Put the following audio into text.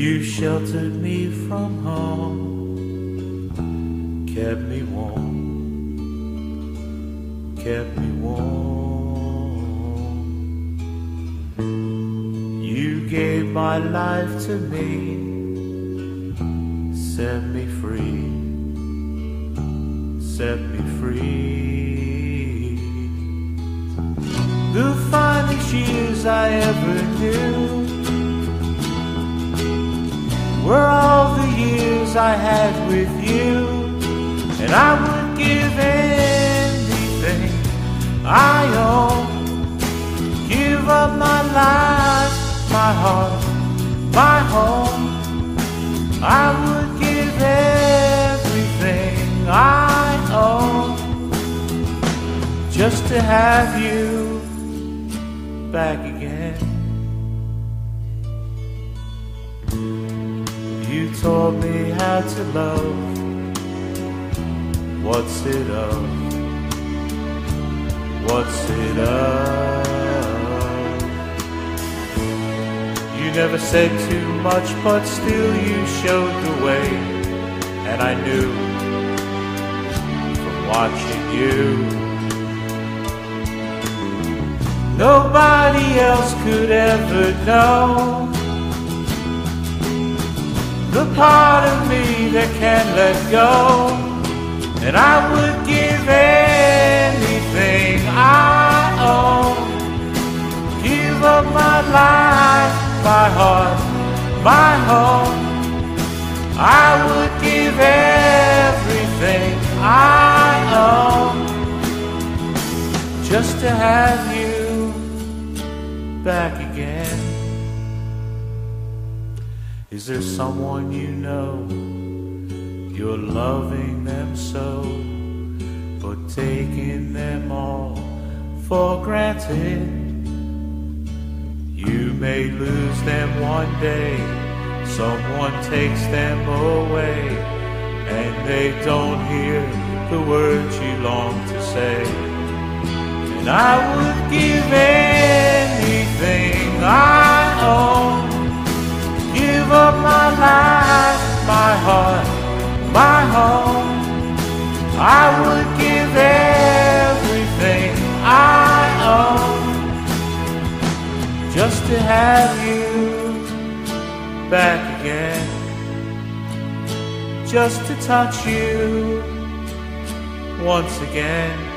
You sheltered me from harm, kept me warm, kept me warm. You gave my life to me, set me free, set me free. The finest years I ever knew were all the years I had with you, and I would give anything I own, give up my life, my heart, my home. I would give everything I own just to have you back again. You taught me how to love. What's it of? What's it of? You never said too much, but still you showed the way. And I knew from watching you, nobody else could ever know the part of me that can't let go. And I would give anything I own, give up my life, my heart, my home. I would give everything I own just to have you back again. Is there someone you know, you're loving them so, but taking them all for granted? You may lose them one day, someone takes them away, and they don't hear the words you long to say. And I would give anything I own, give up my life, my heart, my home. I would give everything I own just to have you back again, just to touch you once again.